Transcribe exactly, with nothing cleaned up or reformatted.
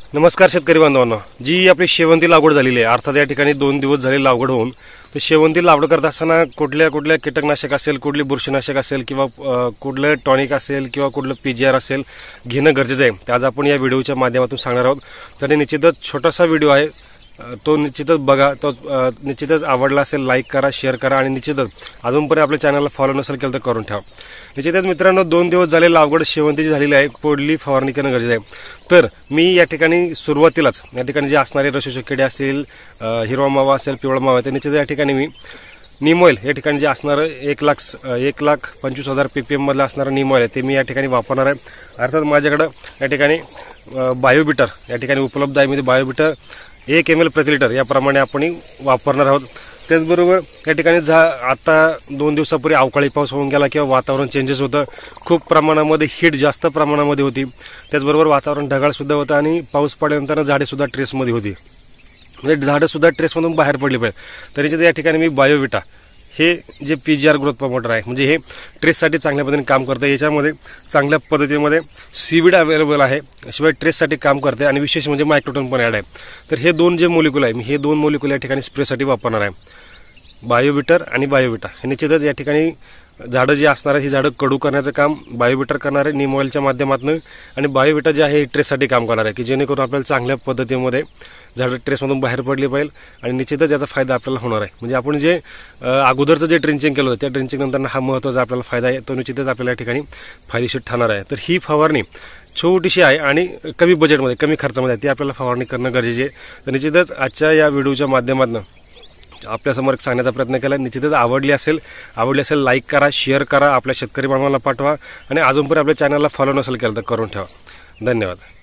नमस्कार शेतकरी बांधवांनो, जी आपली शेवंती लागवड झालेली आहे, अर्थात या ठिकाणी दोन दिवस झाले लागवड होऊन, तर शेवंती लागवड करत असताना कुठल्या कुठल्या कीटकनाशक असेल, कुठली बुरशीनाशक असेल किंवा कुठलं टॉनिक असेल किंवा कुठलं पीजीआर असेल घेणं गरजेचं आहे. तर आज आपण या व्हिडिओच्या माध्यमातून सांगणार आहोत. तर निश्चितच छोटासा व्हिडिओ आहे, तो निश्चितच बघा. तो निश्चितच आवडला असेल लाईक करा, शेअर करा आणि निश्चितच अजूनपर्यंत आपल्या चॅनलला फॉलो नसेल केलं तर करून ठेवा. निश्चितच मित्रांनो, दोन दिवस झाले लागवड शेवंतीची झालेली आहे, पुढली फवारणी करणं गरजेचं आहे. तर मी या ठिकाणी सुरुवातीलाच या ठिकाणी जे असणारे रशोषक किडे असतील, हिरवा मावा असेल, पिवळा मावा, तर निश्चित या ठिकाणी मी नीम ऑइल या ठिकाणी जे असणारं एक लाख एक लाख पंचवीस हजार पीपीएम मधलं असणारं नीम ऑइल आहे ते मी या ठिकाणी वापरणार आहे. अर्थात माझ्याकडं या ठिकाणी बायोबिटर या ठिकाणी उपलब्ध आहे. म्हणजे बायोबिटर एक एम एल प्रति लिटर याप्रमाणे आपण वापरणार आहोत. त्याचबरोबर या ठिकाणी जा आता दोन दिवसापूर्वी अवकाळी पाऊस होऊन गेला किंवा वातावरण चेंजेस होतं, खूप प्रमाणामध्ये हीट जास्त प्रमाणामध्ये होती. त्याचबरोबर वातावरण ढगाळ सुद्धा होतं आणि पाऊस पडल्यानंतर झाडे सुद्धा ट्रेसमध्ये होती, म्हणजे झाडं सुद्धा ट्रेसमधून बाहेर पडली पाहिजे. तरी या ठिकाणी मी बायोविटा हे जे पीजीआर ग्रोथ प्रमोटर आहे, म्हणजे हे ट्रेससाठी चांगल्या पद्धतीने काम करतं. याच्यामध्ये चांगल्या पद्धतीमध्ये सीविड अवेलेबल आहे, शिवाय ट्रेससाठी काम करते आणि विशेष म्हणजे मायक्रोटोन पण ॲड आहे. तर हे दोन जे मोलिक्युल आहे, मी हे दोन मोलिक्युल या ठिकाणी स्प्रेसाठी वापरणार आहे, बायोबिटर आणि बायोविटा. हे निश्चितच या ठिकाणी झाडं जी असणार आहे ही झाडं कडू करण्याचं काम बायोबिटर करणार आहे नीम ऑइलच्या माध्यमातून, आणि बायोविटा जे आहे ट्रेससाठी काम करणार आहे, की जेणेकरून आपल्याला चांगल्या पद्धतीमध्ये झाडं ट्रेसमधून बाहेर पडली पाहिजे आणि निश्चितच याचा फायदा आपल्याला होणार आहे. म्हणजे आपण जे अगोदरचं जे ड्रिंचिंग केलं होतं त्या ड्रिंचिंग नंतर हा महत्त्वाचा आपल्याला फायदा आहे, तो निश्चितच आपल्याला या ठिकाणी फायदेशीर ठरणार आहे. तर ही फवारणी छोटीशी आहे आणि कमी बजेटमध्ये कमी खर्चामध्ये आहे, ती आपल्याला फवारणी करणं गरजेचे आहे. तर निश्चितच आजच्या या व्हिडिओच्या माध्यमातून आपल्यासमोर सांगण्याचा प्रयत्न केला. निश्चितच आवडली असेल आवडली असेल लाईक करा, शेअर करा, आपल्या शेतकरी बांधवांना पाठवा आणि अजूनपर्यंत आपल्या चॅनलला फॉलो नसेल केलं तर करून ठेवा. धन्यवाद.